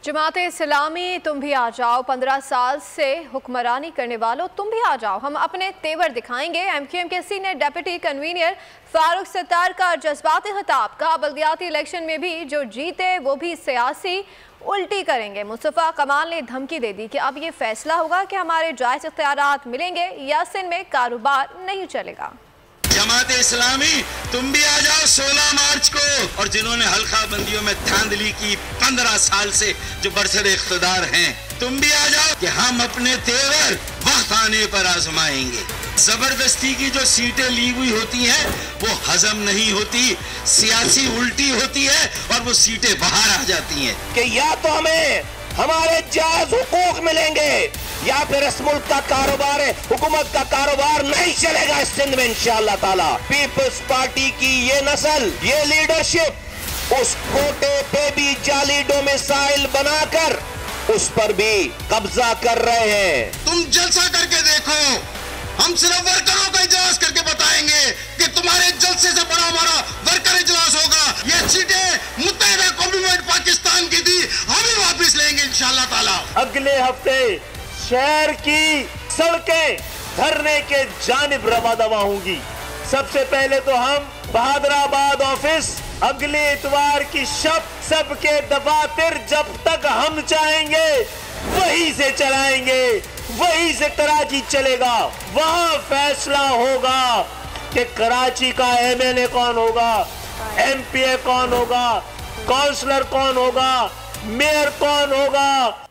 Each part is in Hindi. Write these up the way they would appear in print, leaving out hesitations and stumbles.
जमाते इस्लामी तुम भी आ जाओ, 15 साल से हुक्मरानी करने वालों तुम भी आ जाओ, हम अपने तेवर दिखाएंगे। एमक्यूएम के senior deputy convener Farooq Sattar का जज्बाती खिताब। कहा बल्दियाती इलेक्शन में भी जो जीते वो भी सियासी उल्टी करेंगे। मुस्तफ़ा कमाल ने धमकी दे दी कि अब ये फैसला होगा कि हमारे जायज़ इख्तियारात मिलेंगे या सिंध में कारोबार नहीं चलेगा। जमाते इस्लामी तुम भी आ जाओ 16 मार्च को, और जिन्होंने हल्का बंदियों में धांधली की 15 साल से जो बरसर इख्तिदार हैं, तुम भी आ जाओ कि हम अपने तेवर वक्त आने पर आजमाएंगे। जबरदस्ती की जो सीटें ली हुई होती हैं वो हजम नहीं होती, सियासी उल्टी होती है और वो सीटें बाहर आ जाती हैं कि या तो हमें हमारे जायज हुकूक मिलेंगे या फिर इस मुल्क का कारोबार है, हुकूमत का कारोबार नहीं चलेगा इस सिंध में इंशाअल्लाह ताला। पीपल्स पार्टी की ये नस्ल, ये लीडरशिप उस कोटे पे भी जाली डोमिसाइल बनाकर उस पर भी कब्जा कर रहे हैं। तुम जलसा करके देखो, हम सिर्फ वर्करों का इजलास करके बताएंगे कि तुम्हारे जलसे से बड़ा हमारा वर्कर इजलास होगा। ये सीटें मुत्तहिदा कौमी पाकिस्तान की थी, हम ही वापिस लेंगे इंशाअल्लाह ताला। अगले हफ्ते शहर की सड़कें धरने के जानिब रवादवा होंगी। सबसे पहले तो हम बहादुराबाद ऑफिस अगले इतवार की शब सबके दफातर जब तक हम चाहेंगे वहीं से चलाएंगे, वहीं से कराची चलेगा। वहां फैसला होगा कि कराची का एमएलए कौन होगा, एमपीए कौन होगा, काउंसलर कौन होगा, मेयर कौन होगा।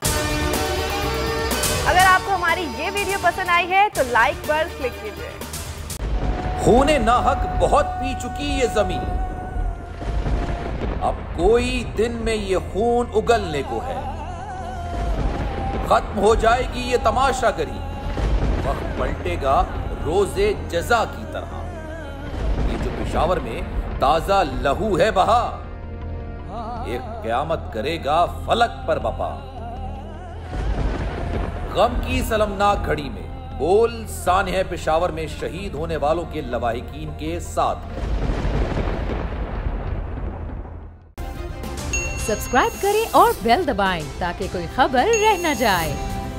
अगर आपको हमारी ये वीडियो पसंद आई है तो लाइक पर क्लिक कीजिए। खूने नाहक बहुत पी चुकी ये जमीन, अब कोई दिन में ये खून उगलने को है। खत्म हो जाएगी ये तमाशागरी, वक्त पलटेगा रोजे जजा की तरह। ये जो पेशावर में ताजा लहू है बहा, एक क़यामत करेगा फलक पर बपा। गम की सलमनाक घड़ी में बोल सानह पेशावर में शहीद होने वालों के लवाहिकीन के साथ। सब्सक्राइब करें और बेल दबाएं ताकि कोई खबर रह न जाए।